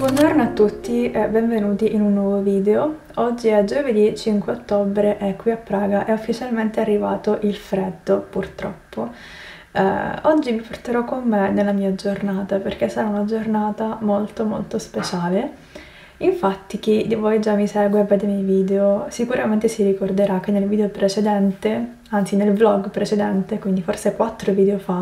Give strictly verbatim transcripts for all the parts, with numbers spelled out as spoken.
Buongiorno a tutti e benvenuti in un nuovo video. Oggi è giovedì cinque ottobre e qui a Praga è ufficialmente arrivato il freddo, purtroppo. Eh, oggi vi porterò con me nella mia giornata perché sarà una giornata molto molto speciale. Infatti chi di voi già mi segue e vede i miei video sicuramente si ricorderà che nel video precedente, anzi nel vlog precedente, quindi forse quattro video fa,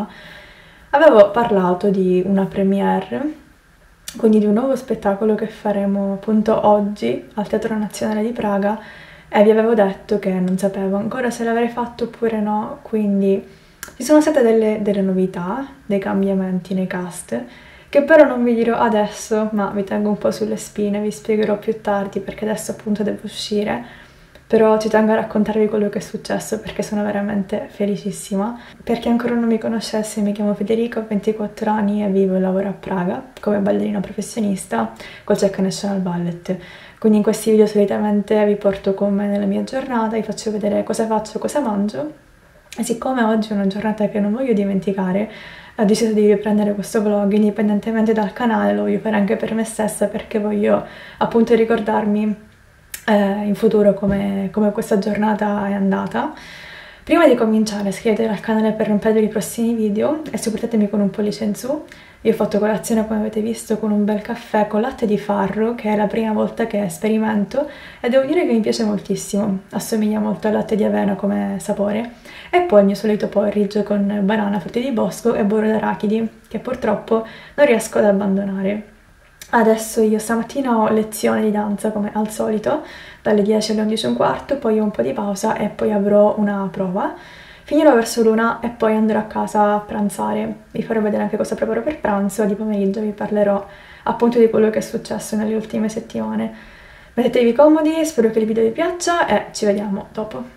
avevo parlato di una premiere, quindi di un nuovo spettacolo che faremo appunto oggi al Teatro Nazionale di Praga, e vi avevo detto che non sapevo ancora se l'avrei fatto oppure no, quindi ci sono state delle, delle novità, dei cambiamenti nei cast, che però non vi dirò adesso, ma vi tengo un po' sulle spine, vi spiegherò più tardi perché adesso appunto devo uscire. Però ci tengo a raccontarvi quello che è successo perché sono veramente felicissima. Per chi ancora non mi conoscesse, mi chiamo Federica, ho ventiquattro anni e vivo e lavoro a Praga come ballerina professionista col Czech National Ballet. Quindi in questi video solitamente vi porto con me nella mia giornata, vi faccio vedere cosa faccio, cosa mangio. E siccome oggi è una giornata che non voglio dimenticare, ho deciso di riprendere questo vlog indipendentemente dal canale, lo voglio fare anche per me stessa perché voglio appunto ricordarmi Eh, in futuro come, come questa giornata è andata. Prima di cominciare iscrivetevi al canale per non perdere i prossimi video e supportatemi con un pollice in su. Io ho fatto colazione, come avete visto, con un bel caffè con latte di farro, che è la prima volta che sperimento e devo dire che mi piace moltissimo, assomiglia molto al latte di avena come sapore. E poi il mio solito porridge con banana, frutti di bosco e burro d'arachidi, che purtroppo non riesco ad abbandonare. Adesso io stamattina ho lezione di danza come al solito, dalle dieci alle undici e un quarto, poi ho un po' di pausa e poi avrò una prova. Finirò verso l'una e poi andrò a casa a pranzare. Vi farò vedere anche cosa preparo per pranzo e di pomeriggio vi parlerò appunto di quello che è successo nelle ultime settimane. Mettetevi comodi, spero che il video vi piaccia e ci vediamo dopo.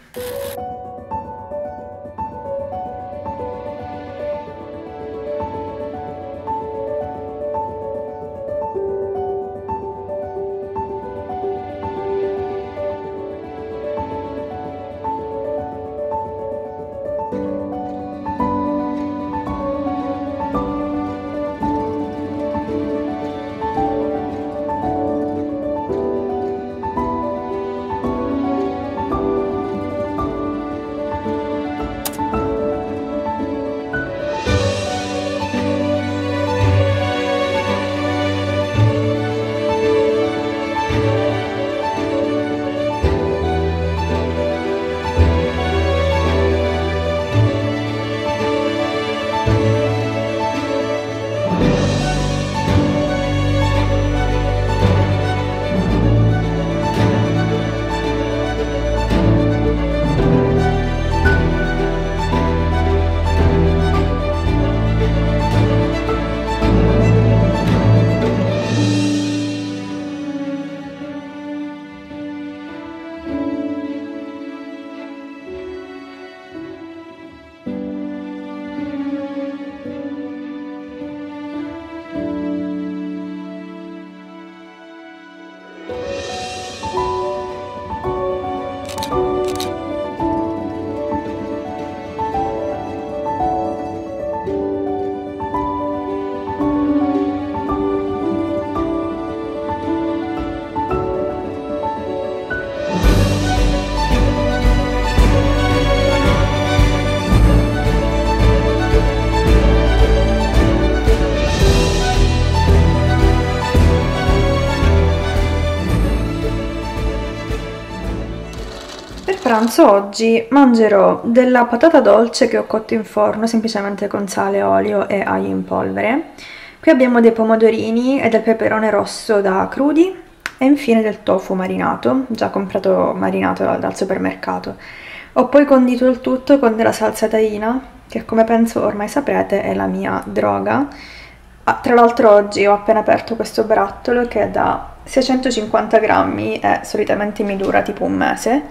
Per pranzo oggi mangerò della patata dolce che ho cotto in forno semplicemente con sale, olio e aglio in polvere. Qui abbiamo dei pomodorini e del peperone rosso da crudi e infine del tofu marinato, già comprato marinato dal supermercato. Ho poi condito il tutto con della salsa tahina, che come penso ormai saprete è la mia droga. Ah, tra l'altro oggi ho appena aperto questo barattolo che è da seicentocinquanta grammi e solitamente mi dura tipo un mese.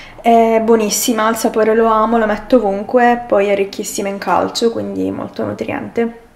È buonissima, il sapore lo amo, lo metto ovunque, poi è ricchissima in calcio, quindi molto nutriente.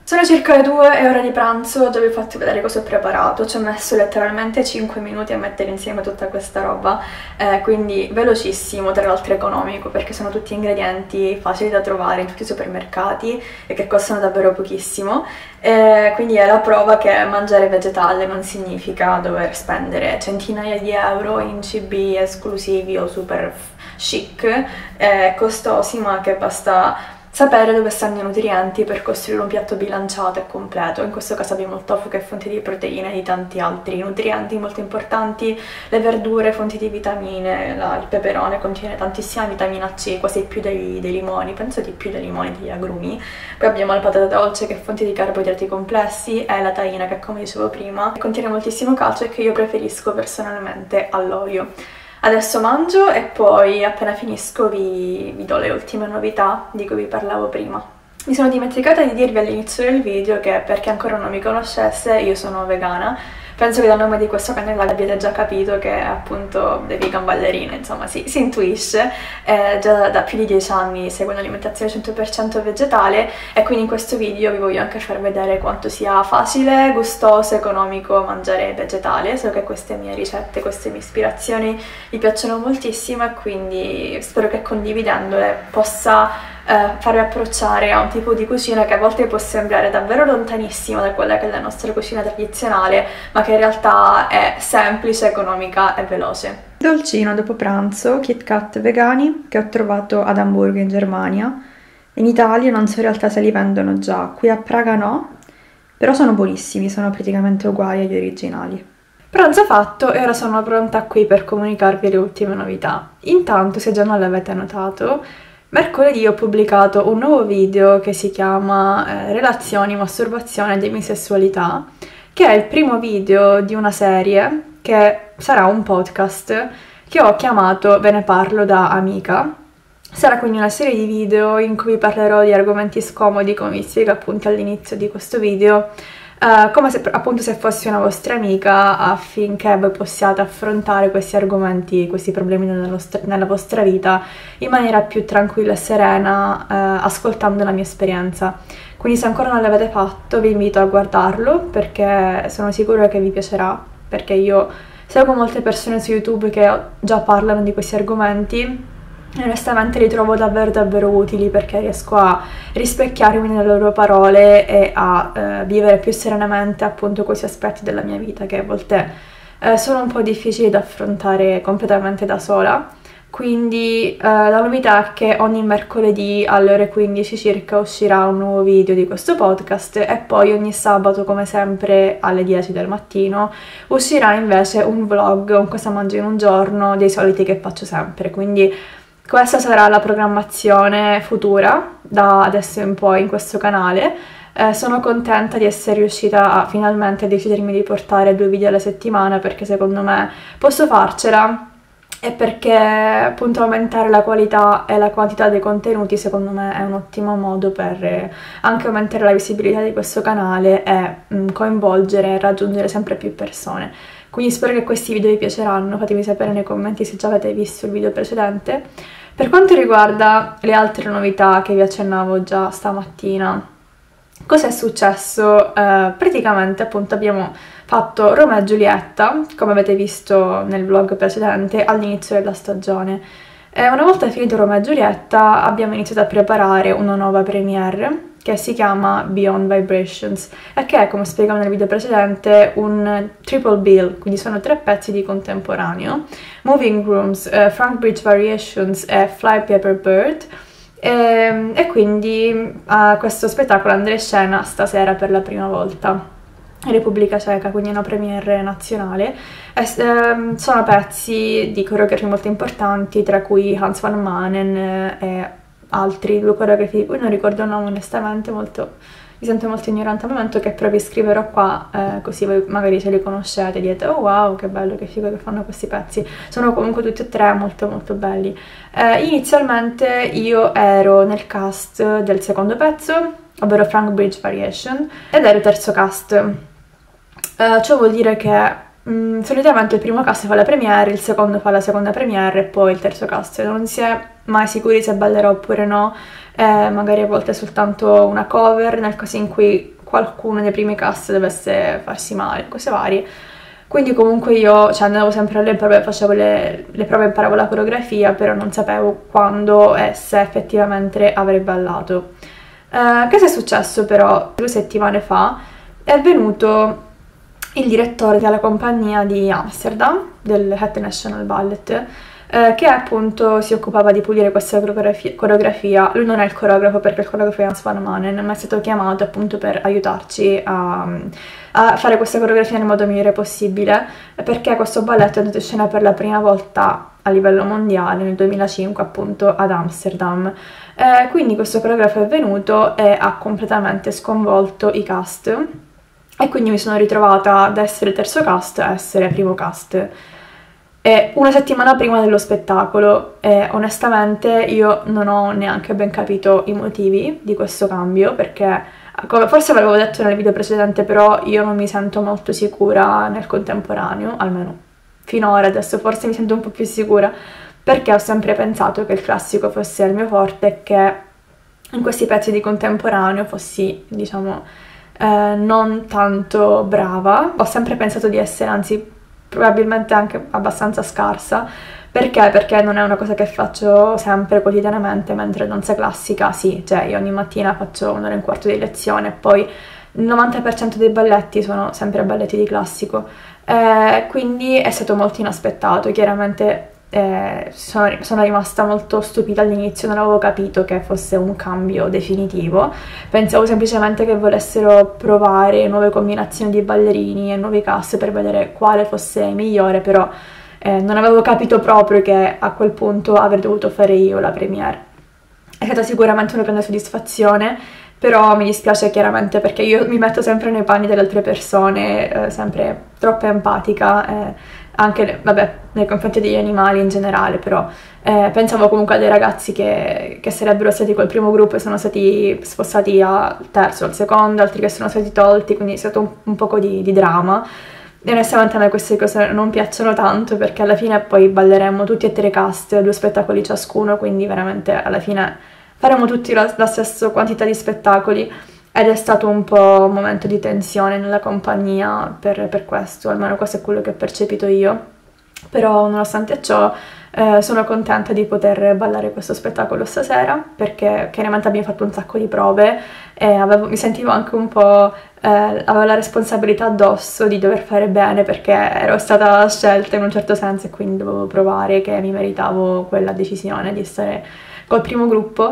Sono circa le due, è ora di pranzo, già vi ho fatto vedere cosa ho preparato, ci ho messo letteralmente cinque minuti a mettere insieme tutta questa roba, eh, quindi velocissimo, tra l'altro economico, perché sono tutti ingredienti facili da trovare in tutti i supermercati e che costano davvero pochissimo, eh, quindi è la prova che mangiare vegetale non significa dover spendere centinaia di euro in cibi esclusivi o super chic, eh, costosi, ma che basta sapere dove stanno i nutrienti per costruire un piatto bilanciato e completo. In questo caso abbiamo il tofu che è fonte di proteine e di tanti altri nutrienti molto importanti, le verdure fonti di vitamine, la, il peperone contiene tantissima vitamina C, quasi più dei, dei limoni, penso di più dei limoni degli agrumi. Poi abbiamo la patata dolce che è fonte di carboidrati complessi e la taina che, come dicevo prima, contiene moltissimo calcio e che io preferisco personalmente all'olio. Adesso mangio e poi appena finisco vi, vi do le ultime novità di cui vi parlavo prima. Mi sono dimenticata di dirvi all'inizio del video che, per chi ancora non mi conoscesse, io sono vegana. Penso che dal nome di questo canale abbiate già capito che è appunto The Vegan Ballerina, insomma si, si intuisce. Eh, già da, da più di dieci anni seguo un'alimentazione cento per cento vegetale e quindi in questo video vi voglio anche far vedere quanto sia facile, gustoso, economico mangiare vegetale. So che queste mie ricette, queste mie ispirazioni vi piacciono moltissimo e quindi spero che condividendole possa Eh, farvi approcciare a un tipo di cucina che a volte può sembrare davvero lontanissimo da quella che è la nostra cucina tradizionale, ma che in realtà è semplice, economica e veloce. Dolcino dopo pranzo, Kit Kat vegani che ho trovato ad Amburgo in Germania. In Italia non so in realtà se li vendono già, qui a Praga no, però sono buonissimi, sono praticamente uguali agli originali. Pranzo fatto e ora sono pronta qui per comunicarvi le ultime novità. Intanto, se già non l'avete notato, mercoledì ho pubblicato un nuovo video che si chiama eh, Relazioni, masturbazione e demisessualità, che è il primo video di una serie che sarà un podcast che ho chiamato Ve ne parlo da amica. Sarà quindi una serie di video in cui parlerò di argomenti scomodi, come vi spiego appunto all'inizio di questo video, Uh, come se appunto se fossi una vostra amica, affinché voi possiate affrontare questi argomenti, questi problemi nella, nostra, nella vostra vita in maniera più tranquilla e serena, uh, ascoltando la mia esperienza. Quindi se ancora non l'avete fatto vi invito a guardarlo perché sono sicura che vi piacerà, perché io seguo molte persone su YouTube che già parlano di questi argomenti e onestamente li trovo davvero davvero utili perché riesco a rispecchiarmi nelle loro parole e a eh, vivere più serenamente appunto questi aspetti della mia vita che a volte eh, sono un po' difficili da affrontare completamente da sola. Quindi eh, la novità è che ogni mercoledì alle ore quindici circa uscirà un nuovo video di questo podcast e poi ogni sabato, come sempre alle dieci del mattino, uscirà invece un vlog, un cosa mangio in un giorno, dei soliti che faccio sempre. Quindi questa sarà la programmazione futura da adesso in poi in questo canale. Eh, sono contenta di essere riuscita a finalmente decidermi di portare due video alla settimana perché secondo me posso farcela e perché appunto aumentare la qualità e la quantità dei contenuti secondo me è un ottimo modo per anche aumentare la visibilità di questo canale e mh, coinvolgere e raggiungere sempre più persone. Quindi spero che questi video vi piaceranno, fatemi sapere nei commenti se già avete visto il video precedente. Per quanto riguarda le altre novità che vi accennavo già stamattina, cosa è successo? Eh, praticamente appunto abbiamo fatto Romeo e Giulietta, come avete visto nel vlog precedente, all'inizio della stagione. E una volta finito Romeo e Giulietta abbiamo iniziato a preparare una nuova premiere che si chiama Beyond Vibrations e che è, come spiegavo nel video precedente, un triple bill, quindi sono tre pezzi di contemporaneo: Moving Rooms, uh, Frank Bridge Variations e Fly Paper Bird. E, e quindi a uh, questo spettacolo andrà in scena stasera per la prima volta in Repubblica Ceca, quindi una premiere nazionale. E, um, sono pezzi di coreografi molto importanti, tra cui Hans van Manen e altri due coreografi di cui non ricordo il nome onestamente, molto, mi sento molto ignorante al momento, che però vi scriverò qua, eh, così voi magari ce li conoscete e dite oh wow che bello, che figo che fanno questi pezzi. Sono comunque tutti e tre molto molto belli. Eh, inizialmente io ero nel cast del secondo pezzo, ovvero Frank Bridge Variation, ed ero il terzo cast. Eh, ciò vuol dire che Mm, solitamente il primo cast fa la premiere, il secondo fa la seconda premiere e poi il terzo cast. Non si è mai sicuri se ballerò oppure no, eh, magari a volte è soltanto una cover, nel caso in cui qualcuno nei primi cast dovesse farsi male, cose varie. Quindi comunque io, cioè, andavo sempre alle prove, facevo le, le prove, imparavo la coreografia, però non sapevo quando e se effettivamente avrei ballato. Eh, cosa è successo però? Due settimane fa è venuto il direttore della compagnia di Amsterdam, del Het National Ballet, eh, che appunto si occupava di pulire questa coreografia, coreografia. Lui non è il coreografo perché il coreografo è Hans van Manen, ma è stato chiamato appunto per aiutarci a, a fare questa coreografia nel modo migliore possibile, perché questo balletto è andato in scena per la prima volta a livello mondiale nel duemilacinque appunto ad Amsterdam. Eh, quindi questo coreografo è venuto e ha completamente sconvolto i cast, e quindi mi sono ritrovata da essere terzo cast a essere primo cast. E una settimana prima dello spettacolo, e onestamente io non ho neanche ben capito i motivi di questo cambio, perché come forse ve l'avevo detto nel video precedente, però io non mi sento molto sicura nel contemporaneo, almeno finora. Adesso forse mi sento un po' più sicura, perché ho sempre pensato che il classico fosse il mio forte e che in questi pezzi di contemporaneo fossi, diciamo, eh, non tanto brava. Ho sempre pensato di essere, anzi, probabilmente anche abbastanza scarsa. Perché? Perché non è una cosa che faccio sempre quotidianamente, mentre danza classica sì, cioè io ogni mattina faccio un'ora e un quarto di lezione e poi il novanta per cento dei balletti sono sempre balletti di classico, eh, quindi è stato molto inaspettato. Chiaramente eh, sono, sono rimasta molto stupita all'inizio, non avevo capito che fosse un cambio definitivo, pensavo semplicemente che volessero provare nuove combinazioni di ballerini e nuovi cast per vedere quale fosse migliore, però eh, non avevo capito proprio che a quel punto avrei dovuto fare io la premiere. È stata sicuramente una grande soddisfazione, però mi dispiace chiaramente perché io mi metto sempre nei panni delle altre persone, eh, sempre troppo empatica, eh, anche vabbè, nei confronti degli animali in generale, però eh, pensavo comunque a dei ragazzi che, che sarebbero stati col primo gruppo e sono stati spostati al terzo, al secondo, altri che sono stati tolti, quindi è stato un, un poco di, di dramma. E onestamente a me queste cose non piacciono tanto, perché alla fine poi balleremo tutti e tre cast, due spettacoli ciascuno, quindi veramente alla fine faremo tutti la, la stessa quantità di spettacoli, ed è stato un po' un momento di tensione nella compagnia per, per questo, almeno questo è quello che ho percepito io. Però nonostante ciò eh, sono contenta di poter ballare questo spettacolo stasera, perché chiaramente abbiamo fatto un sacco di prove e avevo, mi sentivo anche un po', eh, avevo la responsabilità addosso di dover fare bene, perché ero stata scelta in un certo senso e quindi dovevo provare che mi meritavo quella decisione di stare col primo gruppo.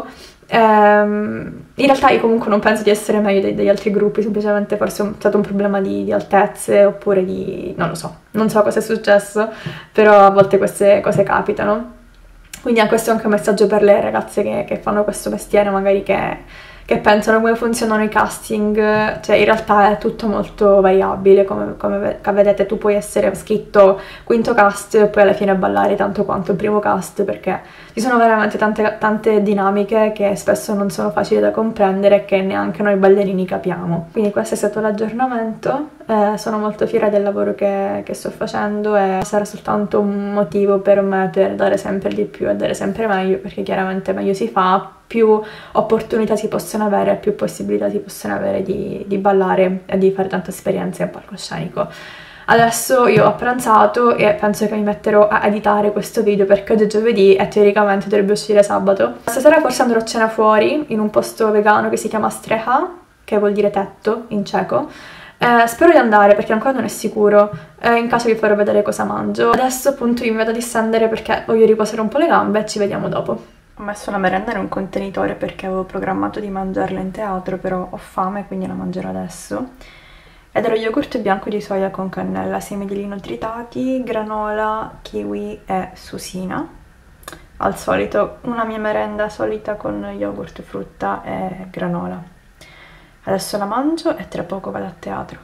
Ehm, in realtà io comunque non penso di essere meglio dei, degli altri gruppi, semplicemente forse è stato un problema di, di altezze, oppure di... non lo so, non so cosa è successo, però a volte queste cose capitano. Quindi ah, questo è anche un messaggio per le ragazze che, che fanno questo mestiere, magari che, che pensano come funzionano i casting. Cioè in realtà è tutto molto variabile, come, come vedete tu puoi essere scritto quinto cast e poi alla fine ballare tanto quanto il primo cast, perché ci sono veramente tante, tante dinamiche che spesso non sono facili da comprendere e che neanche noi ballerini capiamo. Quindi questo è stato l'aggiornamento, eh, sono molto fiera del lavoro che, che sto facendo e sarà soltanto un motivo per me per dare sempre di più e dare sempre meglio, perché chiaramente meglio si fa, più opportunità si possono avere, più possibilità si possono avere di, di ballare e di fare tanta esperienza in palcoscenico. Adesso io ho pranzato e penso che mi metterò a editare questo video, perché oggi è giovedì e teoricamente dovrebbe uscire sabato. Stasera forse andrò a cena fuori in un posto vegano che si chiama Streha, che vuol dire tetto in ceco. Eh, spero di andare perché ancora non è sicuro, eh, in caso vi farò vedere cosa mangio. Adesso appunto io mi vado a distendere perché voglio riposare un po' le gambe e ci vediamo dopo. Ho messo la merenda in un contenitore perché avevo programmato di mangiarla in teatro, però ho fame quindi la mangerò adesso. Ed è lo yogurt bianco di soia con cannella, semi di lino tritati, granola, kiwi e susina. Al solito, una mia merenda solita con yogurt, frutta e granola. Adesso la mangio e tra poco vado a teatro.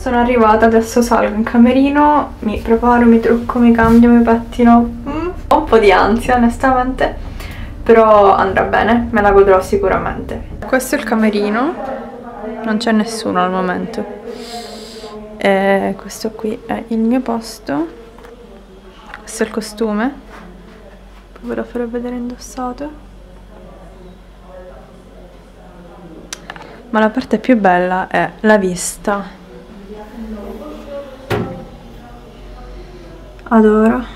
sono arrivata, adesso salgo in camerino, mi preparo, mi trucco, mi cambio, mi pettino. Mm, ho un po' di ansia onestamente, però andrà bene, me la godrò sicuramente. Questo è il camerino, non c'è nessuno al momento. E questo qui è il mio posto, questo è il costume, poi ve lo farò vedere indossato. Ma la parte più bella è la vista. Adoro.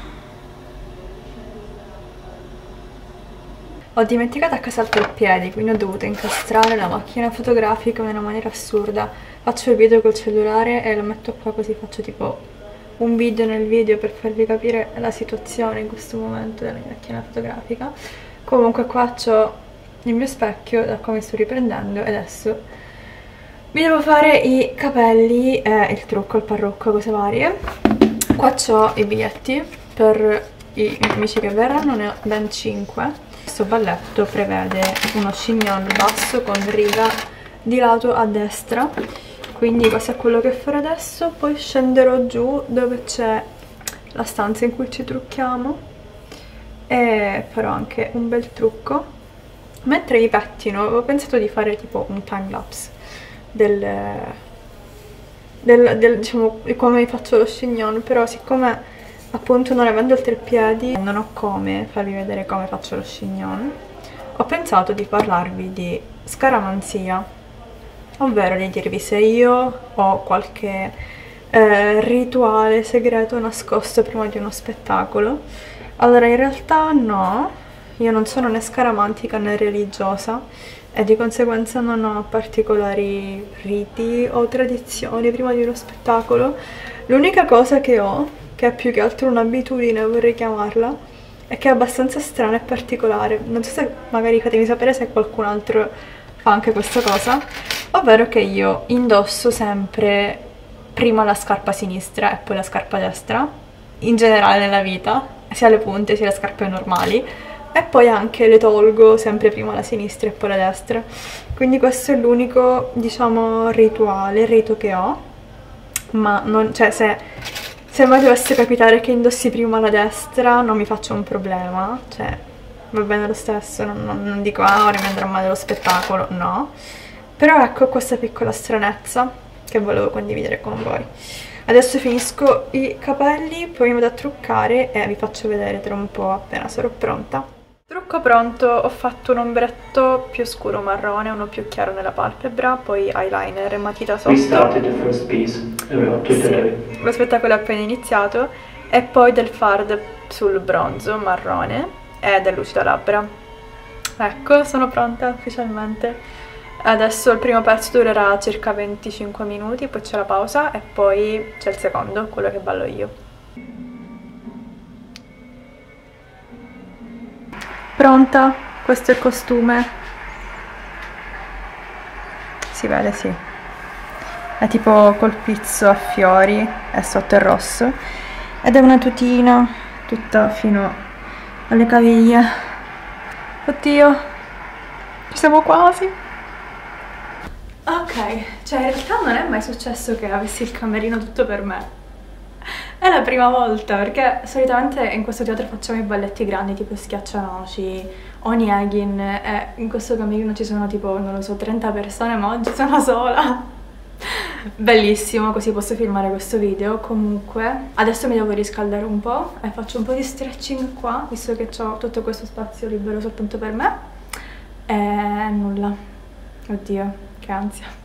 Ho dimenticato a casa il treppiedi, quindi ho dovuto incastrare la macchina fotografica in una maniera assurda. Faccio il video col cellulare e lo metto qua così faccio tipo un video nel video per farvi capire la situazione in questo momento della mia macchina fotografica. Comunque qua c'ho il mio specchio da come sto riprendendo e adesso mi devo fare i capelli e il trucco, il parrucco, cose varie. Qua c'ho i biglietti per i miei amici che verranno, ne ho ben cinque. Questo balletto prevede uno chignon basso con riga di lato a destra, quindi questo è quello che farò adesso. Poi scenderò giù dove c'è la stanza in cui ci trucchiamo e farò anche un bel trucco. Mentre mi pettino avevo pensato di fare tipo un time lapse del, del, del diciamo di come faccio lo chignon, però siccome appunto non avendo il treppiedi non ho come farvi vedere come faccio lo chignon, ho pensato di parlarvi di scaramanzia, ovvero di dirvi se io ho qualche eh, rituale segreto nascosto prima di uno spettacolo. Allora in realtà no, io non sono né scaramantica né religiosa e di conseguenza non ho particolari riti o tradizioni prima di uno spettacolo. L'unica cosa che ho, che è più che altro un'abitudine, vorrei chiamarla, è che è abbastanza strana e particolare. Non so se magari fatemi sapere se qualcun altro fa anche questa cosa, ovvero che io indosso sempre prima la scarpa sinistra e poi la scarpa destra, in generale nella vita, sia le punte sia le scarpe normali, e poi anche le tolgo sempre prima la sinistra e poi la destra. Quindi questo è l'unico, diciamo, rituale, rito che ho, ma non, cioè se, se mai dovesse capitare che indossi prima la destra non mi faccio un problema, cioè va bene lo stesso, non, non, non dico ah ora mi andrà male lo spettacolo, no. Però ecco questa piccola stranezza che volevo condividere con voi. Adesso finisco i capelli, poi mi vado a truccare e vi faccio vedere tra un po' appena sarò pronta. Trucco pronto, ho fatto un ombretto più scuro marrone, uno più chiaro nella palpebra, poi eyeliner e matita sotto. Sì, lo spettacolo è appena iniziato, e poi del fard sul bronzo marrone e del lucido labbra. Ecco, sono pronta ufficialmente. Adesso il primo pezzo durerà circa venticinque minuti, poi c'è la pausa e poi c'è il secondo, quello che ballo io. Pronta, questo è il costume. Si vede, sì. È tipo col pizzo a fiori e sotto è rosso. Ed è una tutina tutta fino alle caviglie. Oddio, ci siamo quasi. Ok, cioè in realtà non è mai successo che avessi il camerino tutto per me. È la prima volta, perché solitamente in questo teatro facciamo i balletti grandi tipo Schiaccianoci, Onegin, e in questo camerino ci sono tipo, non lo so, trenta persone, ma oggi sono sola. Bellissimo, così posso filmare questo video. Comunque, adesso mi devo riscaldare un po' e faccio un po' di stretching qua, visto che ho tutto questo spazio libero soltanto per me. E nulla. Oddio, che ansia.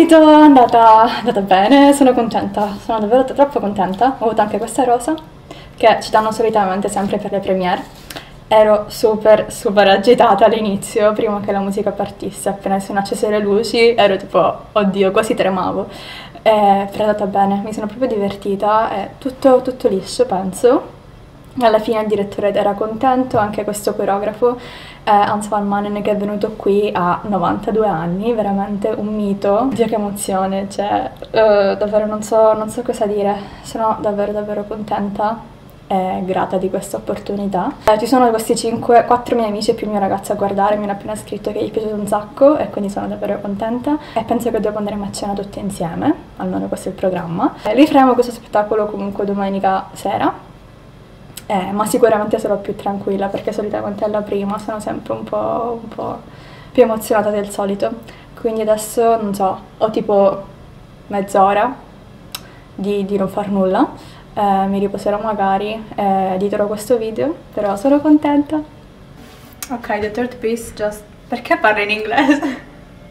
subito è andata, è andata bene, sono contenta, sono davvero troppo contenta. Ho avuto anche questa rosa che ci danno solitamente sempre per le premiere. Ero super super agitata all'inizio, prima che la musica partisse, appena sono accese le luci ero tipo, oddio, quasi tremavo. Eh, però è andata bene, mi sono proprio divertita, è tutto, tutto liscio penso. Alla fine il direttore era contento, anche questo coreografo, eh, Hans van Manen, che è venuto qui a novantadue anni, veramente un mito. Dio che emozione, cioè eh, davvero non so, non so cosa dire, sono davvero davvero contenta e grata di questa opportunità. Eh, ci sono questi cinque, quattro miei amici e più il mio ragazzo a guardare, mi hanno appena scritto che gli è piaciuto un sacco e quindi sono davvero contenta e penso che dopo andremo a cena tutti insieme, almeno questo è il programma. Eh, rifaremo questo spettacolo comunque domenica sera. Eh, ma sicuramente sarò più tranquilla perché solitamente alla prima sono sempre un po', un po' più emozionata del solito, quindi adesso non so, ho tipo mezz'ora di, di non far nulla, eh, mi riposerò magari e editerò questo video, però sono contenta. Ok, the third piece just... Perché parlo in inglese?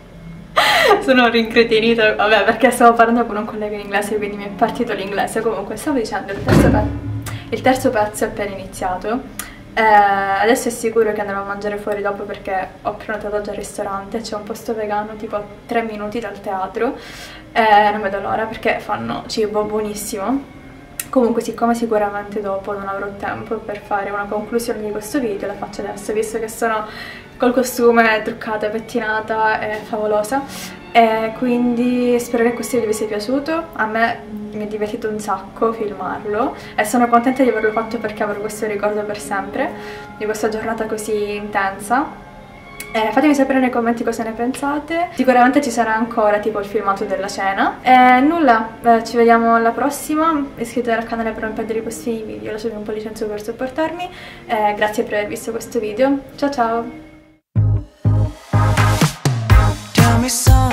Sono rincretinita, vabbè, perché stavo parlando con un collega in inglese, quindi mi è partito l'inglese. Comunque stavo dicendo il terzo pezzo. Il terzo pezzo è appena iniziato, eh, adesso è sicuro che andremo a mangiare fuori dopo perché ho prenotato già il ristorante, c'è un posto vegano tipo a tre minuti dal teatro, eh, non vedo l'ora perché fanno cibo buonissimo. Comunque siccome sicuramente dopo non avrò tempo per fare una conclusione di questo video, la faccio adesso, visto che sono col costume, truccata, pettinata e favolosa. E quindi spero che questo video vi sia piaciuto, a me mi è divertito un sacco filmarlo e sono contenta di averlo fatto perché avrò questo ricordo per sempre di questa giornata così intensa. Eh, fatemi sapere nei commenti cosa ne pensate, sicuramente ci sarà ancora tipo il filmato della cena. E nulla, eh, ci vediamo alla prossima, iscrivetevi al canale per non perdere questi video, lasciatemi un pollice in su per supportarmi, eh, grazie per aver visto questo video, ciao ciao!